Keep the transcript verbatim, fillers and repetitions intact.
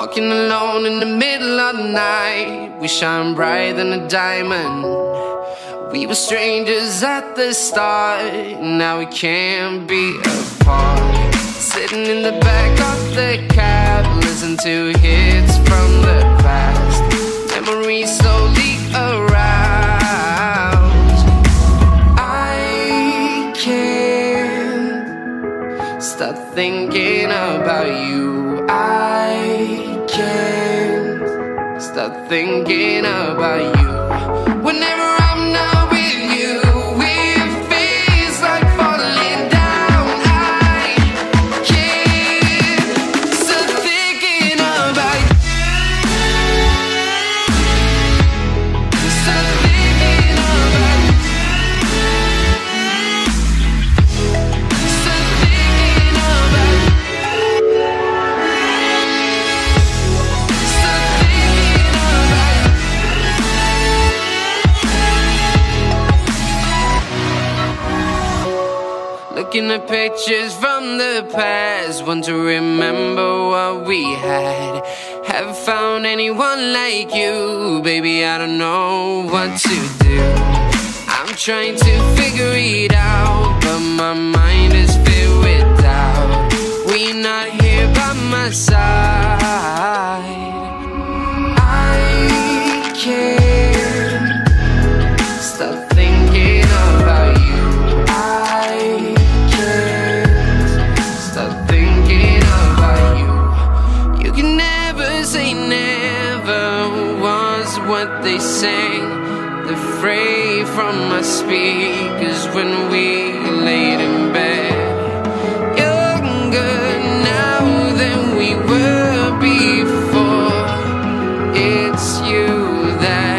Walking alone in the middle of the night, we shine brighter than a diamond. We were strangers at the start, now we can't be apart. Sitting in the back of the cab, listen to hits from the past. Memories slowly arouse. I can't stop thinking about you. I can't stop thinking about you. Whenever I'm not with you, it feels like falling down. I can't stop thinking about you. Stop thinking about you. Stop thinking about you. Looking at pictures from the past, want to remember what we had. Haven't found anyone like you, baby, I don't know what to do. I'm trying to figure it out, but my mind is filled with doubt. When you're not here by my side, I can't stop thinking about you. What they sang, the fray from my speakers when we laid in bed. Younger now than we were before. It's you that